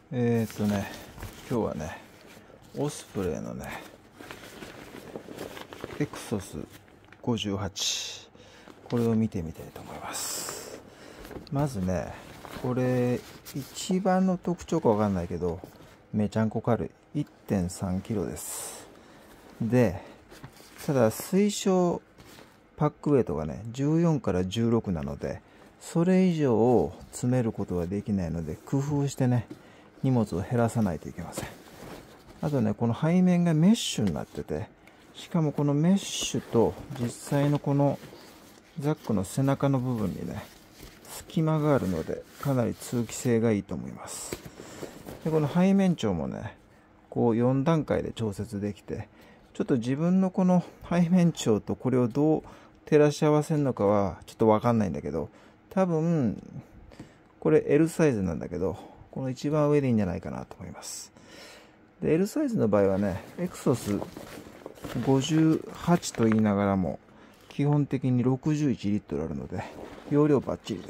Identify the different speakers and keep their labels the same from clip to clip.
Speaker 1: 今日はね、オスプレイのね、エクソス58、これを見てみたいと思います。まずね、これ、一番の特徴かわかんないけど、めちゃんこ軽い。1.3 キロです。で、ただ推奨パックウェイトがね、14から16なので、それ以上を詰めることはできないので、工夫してね、荷物を減らさないといけません。あとね、この背面がメッシュになってて、しかもこのメッシュと実際のこのザックの背中の部分にね、隙間があるので、かなり通気性がいいと思います。で、この背面長もね、こう4段階で調節できて、ちょっと自分のこの背面長とこれをどう照らし合わせるのかはちょっとわかんないんだけど、多分、これ L サイズなんだけど、この一番上でいいんじゃないかなと思います。で、L サイズの場合はね、エクソス58と言いながらも、基本的に61リットルあるので、容量バッチリです。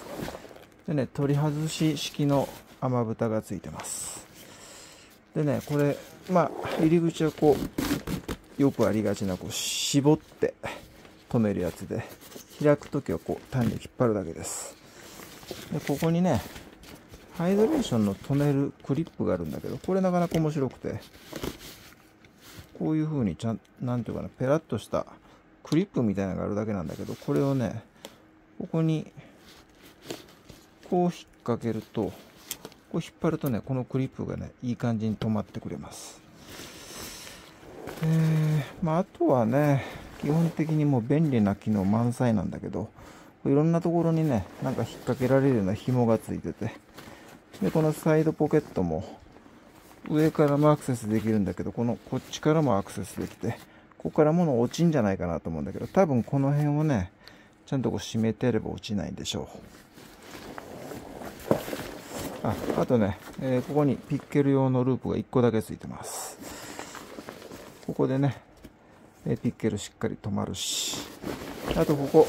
Speaker 1: でね、取り外し式の雨蓋がついてます。でね、これ、入り口はこう、よくありがちな、こう、絞って止めるやつで、開くときはこう、単に引っ張るだけです。で、ここにね、ハイドレーションの止めるクリップがあるんだけど、これなかなか面白くて、こういう風になんていうかな、ペラッとしたクリップみたいなのがあるだけなんだけど、これをね、ここに、こう引っ掛けると、こう引っ張るとね、このクリップがね、いい感じに止まってくれます。あとはね、基本的にもう便利な機能満載なんだけど、いろんなところにね、なんか引っ掛けられるような紐がついてて、で、このサイドポケットも、上からもアクセスできるんだけど、こっちからもアクセスできて、ここから物落ちんじゃないかなと思うんだけど、多分この辺をね、ちゃんとこう締めてやれば落ちないんでしょう。あとね、ここにピッケル用のループが1個だけついてます。ここでね、ピッケルしっかり止まるし、あとこ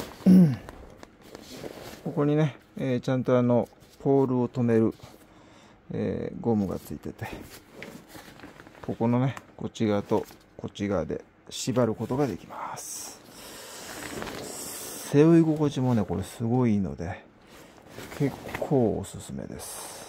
Speaker 1: こにね、ちゃんとポールを止める、ゴムがついてて、ここのね、こっち側とこっち側で縛ることができます。背負い心地もね、これすごいいいので、結構おすすめです。